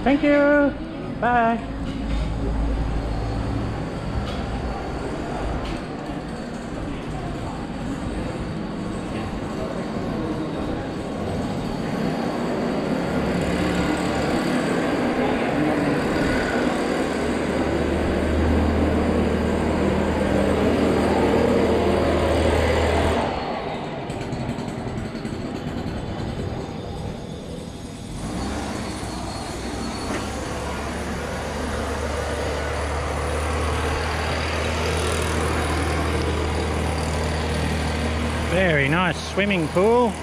Thank you. Bye. Very nice swimming pool.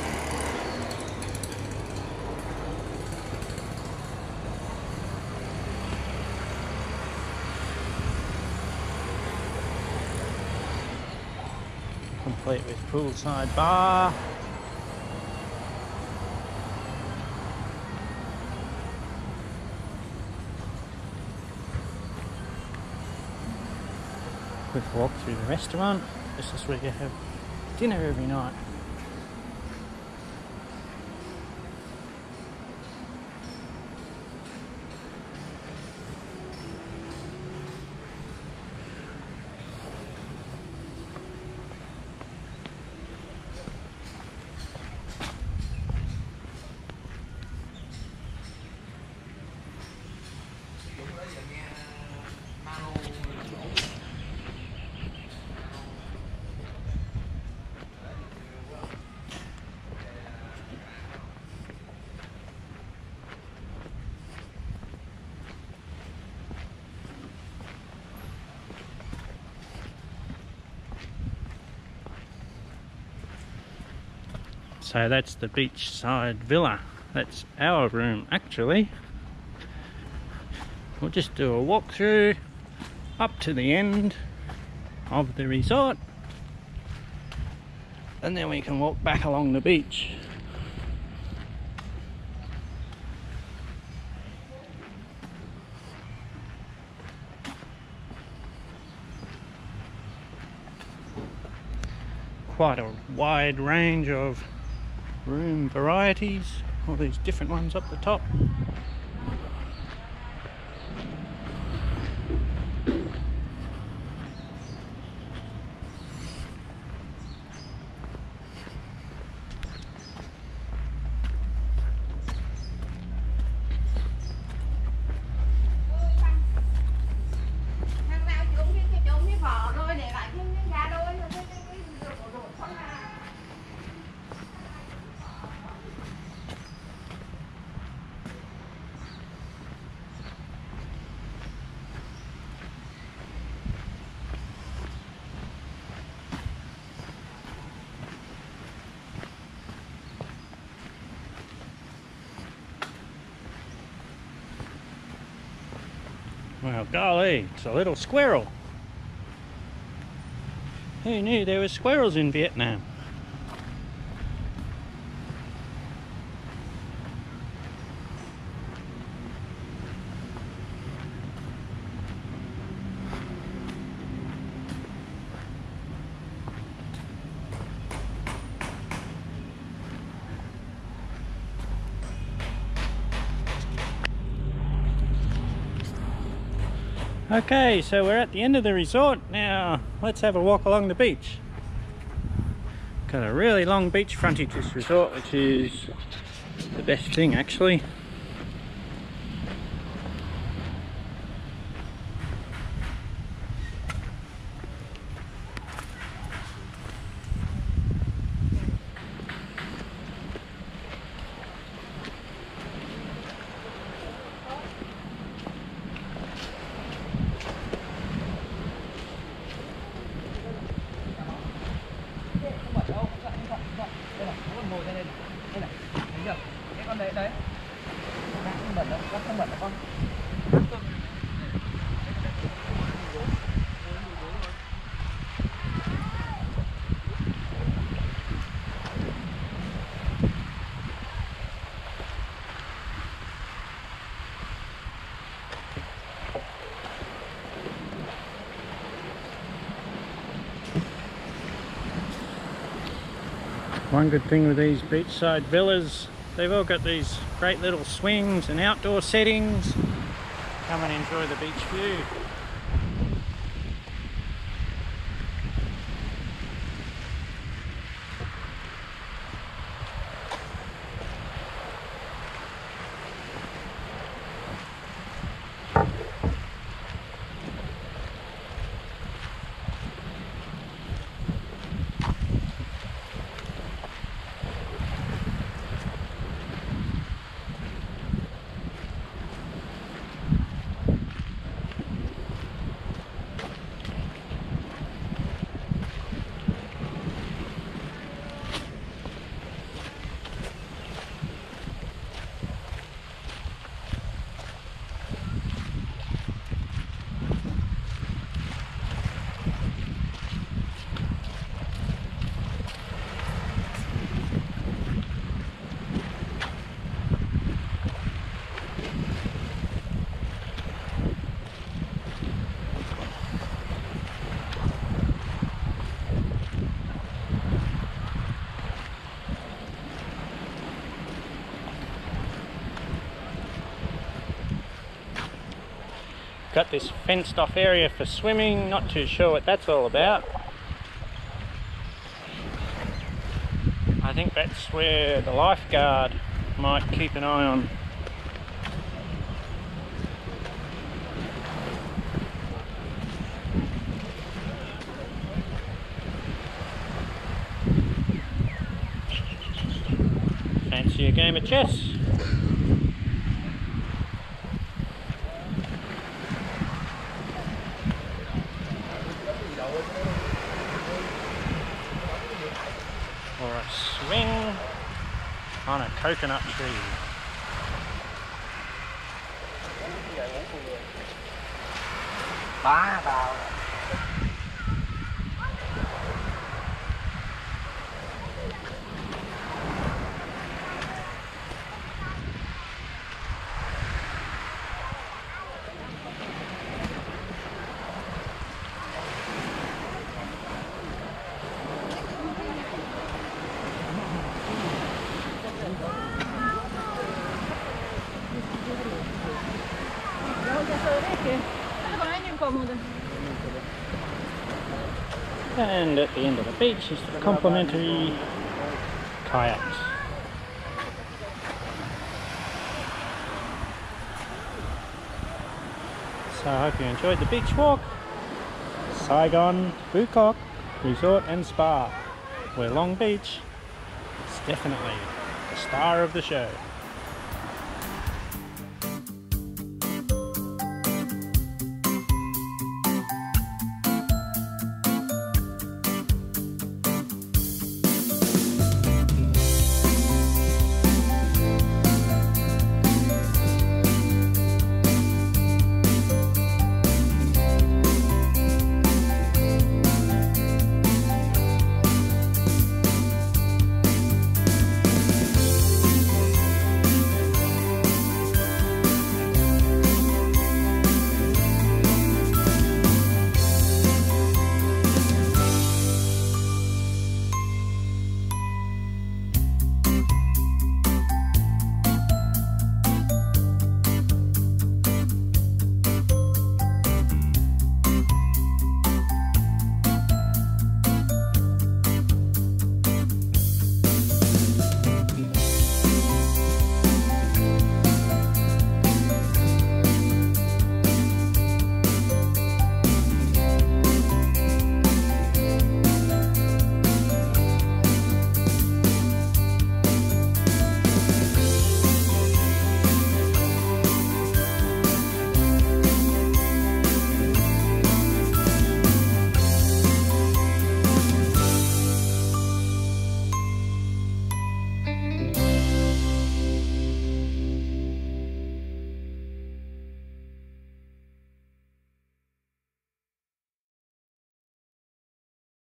Complete with poolside bar. Quick walk through the restaurant. This is where you have dinner every night. So that's the Beachside Villa. That's our room actually. We'll just do a walkthrough up to the end of the resort and then we can walk back along the beach. Quite a wide range of room varieties, all these different ones up the top. Well, golly, it's a little squirrel. Who knew there were squirrels in Vietnam? Okay, so we're at the end of the resort. Now let's have a walk along the beach. Got a really long beach frontage this resort, which is the best thing actually. One good thing with these beachside villas They've all got these great little swings and outdoor settings. Come and enjoy the beach view. Got this fenced off area for swimming, not too sure what that's all about. I think that's where the lifeguard might keep an eye on. Fancy a game of chess? Or a swing on a coconut tree. Ba vào. And at the end of the beach is the complimentary kayaks. So I hope you enjoyed the beach walk. Saigon Phu Quoc Resort and Spa, where Long Beach is definitely the star of the show.